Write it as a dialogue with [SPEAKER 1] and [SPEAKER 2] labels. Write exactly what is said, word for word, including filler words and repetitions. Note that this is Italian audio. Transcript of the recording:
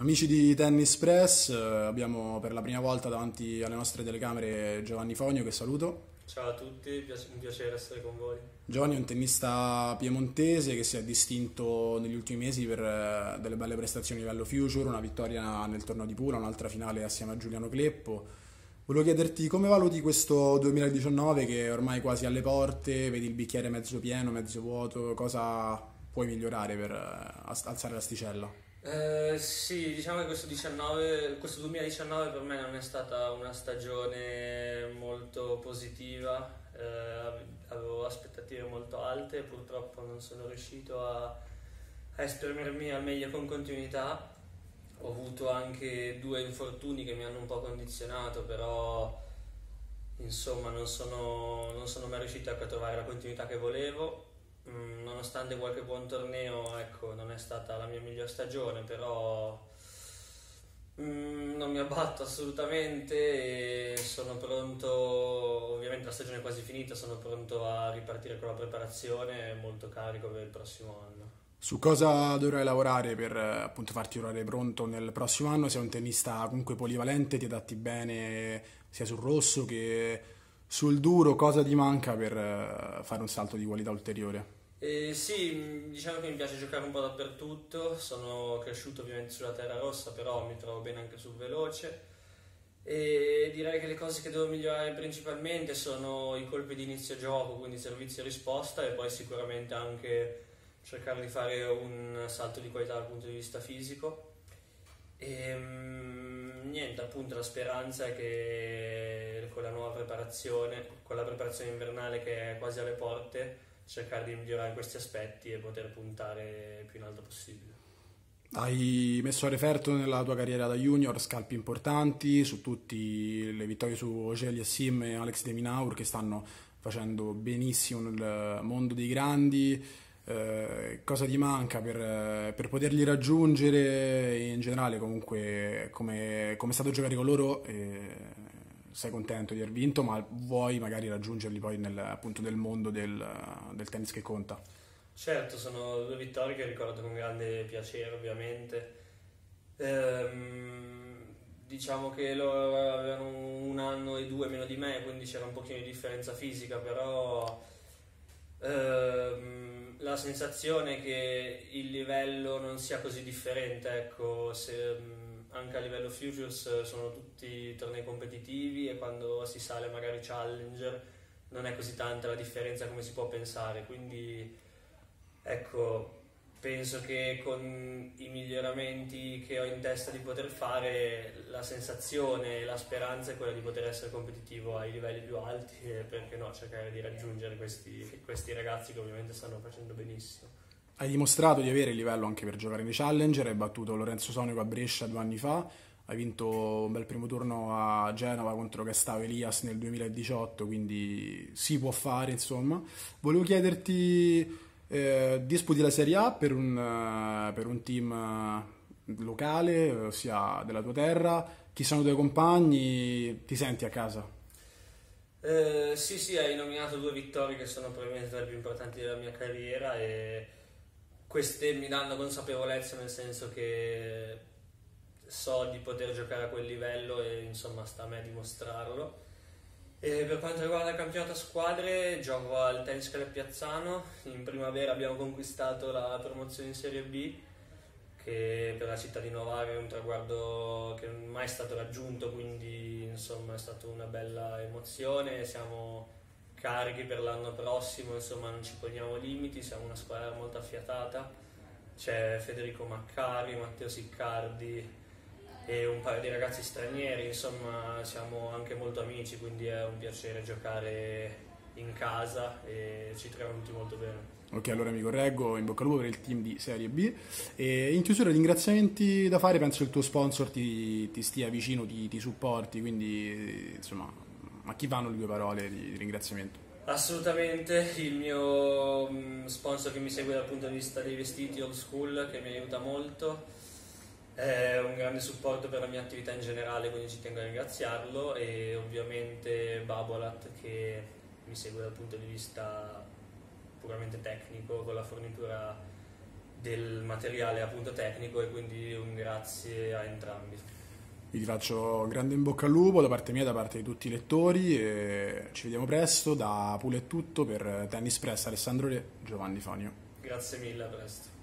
[SPEAKER 1] Amici di Tennis Press, eh, abbiamo per la prima volta davanti alle nostre telecamere Giovanni Fonio, che saluto.
[SPEAKER 2] Ciao a tutti, piace- un piacere essere con voi.
[SPEAKER 1] Giovanni è un tennista piemontese che si è distinto negli ultimi mesi per eh, delle belle prestazioni a livello future, una vittoria nel torneo di Pula, un'altra finale assieme a Giuliano Cleppo. Volevo chiederti come valuti questo duemiladiciannove che è ormai quasi alle porte, vedi il bicchiere mezzo pieno, mezzo vuoto, cosa puoi migliorare per eh, as- alzare l'asticella?
[SPEAKER 2] Eh, sì, diciamo che questo diciannove, questo duemiladiciannove per me non è stata una stagione molto positiva, eh, avevo aspettative molto alte e purtroppo non sono riuscito a, a esprimermi al meglio con continuità. Ho avuto anche due infortuni che mi hanno un po' condizionato, però insomma non sono, non sono mai riuscito a trovare la continuità che volevo. Mm, nonostante qualche buon torneo, ecco, non è stata la mia miglior stagione, però mm, non mi abbatto assolutamente e sono pronto, ovviamente la stagione è quasi finita, sono pronto a ripartire con la preparazione, molto carico per il prossimo anno.
[SPEAKER 1] Su cosa dovrai lavorare per eh, appunto farti trovare pronto nel prossimo anno? Sei un tennista comunque polivalente, ti adatti bene sia sul rosso che sul duro, cosa ti manca per eh, fare un salto di qualità ulteriore?
[SPEAKER 2] E sì, mh, diciamo che mi piace giocare un po' dappertutto, sono cresciuto ovviamente sulla terra rossa, però mi trovo bene anche sul veloce e direi che le cose che devo migliorare principalmente sono i colpi di inizio gioco, quindi servizio e risposta e poi sicuramente anche cercare di fare un salto di qualità dal punto di vista fisico. E mm, niente, appunto la speranza è che con la nuova preparazione, con la preparazione invernale che è quasi alle porte, cercare di migliorare questi aspetti e poter puntare più in alto possibile.
[SPEAKER 1] Hai messo a referto nella tua carriera da junior scalpi importanti su tutte le vittorie su Ogier Yassim e Alex De Minaur che stanno facendo benissimo nel mondo dei grandi. Eh, cosa ti manca per, eh, per poterli raggiungere e in generale comunque come, come è stato giocare con loro? Eh, sei contento di aver vinto, ma vuoi magari raggiungerli poi nel, appunto nel mondo del, del tennis che conta?
[SPEAKER 2] Certo, sono due vittorie che ricordo con grande piacere, ovviamente. Ehm, diciamo che loro avevano un anno e due meno di me, quindi c'era un pochino di differenza fisica, però ehm, la sensazione è che il livello non sia così differente, ecco, se, mh, anche a livello Futures sono tutti tornei competitivi e quando si sale magari Challenger non è così tanta la differenza come si può pensare, quindi ecco, penso che con i miglioramenti che ho in testa di poter fare, la sensazione e la speranza è quella di poter essere competitivo ai livelli più alti e perché no, cercare di raggiungere questi, questi ragazzi che ovviamente stanno facendo benissimo.
[SPEAKER 1] Hai dimostrato di avere il livello anche per giocare nei Challenger, hai battuto Lorenzo Sonico a Brescia due anni fa, hai vinto un bel primo turno a Genova contro Gustavo Elias nel duemiladiciotto, quindi si può fare, insomma. Volevo chiederti, eh, disputi la Serie A per un, eh, per un team eh, locale, eh, ossia della tua terra, chi sono i tuoi compagni, ti senti a casa?
[SPEAKER 2] Eh, sì, sì, hai nominato due vittorie che sono probabilmente tra le più importanti della mia carriera e queste mi danno consapevolezza nel senso che so di poter giocare a quel livello e insomma sta a me dimostrarlo. E per quanto riguarda il campionato a squadre, gioco al Tennis Club Piazzano. In primavera abbiamo conquistato la promozione in Serie B, che per la città di Novara è un traguardo che non è mai stato raggiunto, quindi insomma è stata una bella emozione. Siamo carichi per l'anno prossimo, insomma non ci poniamo limiti, siamo una squadra molto affiatata. C'è Federico Maccari, Matteo Siccardi e un paio di ragazzi stranieri, insomma siamo anche molto amici, quindi è un piacere giocare in casa e ci troviamo tutti molto bene.
[SPEAKER 1] Ok, allora mi correggo, in bocca al lupo per il team di Serie B. E in chiusura ringraziamenti da fare, penso il tuo sponsor ti, ti stia vicino, ti, ti supporti, quindi insomma, a chi vanno le tue parole di, di ringraziamento?
[SPEAKER 2] Assolutamente, il mio mm, sponsor che mi segue dal punto di vista dei vestiti old school, che mi aiuta molto, è un grande supporto per la mia attività in generale, quindi ci tengo a ringraziarlo, e ovviamente Babolat che mi segue dal punto di vista puramente tecnico con la fornitura del materiale appunto tecnico, e quindi un grazie a entrambi.
[SPEAKER 1] Vi faccio grande in bocca al lupo da parte mia e da parte di tutti i lettori e ci vediamo presto. Da Pule è tutto per Tennis Press, Alessandro Re, Giovanni Fonio.
[SPEAKER 2] Grazie mille, a presto.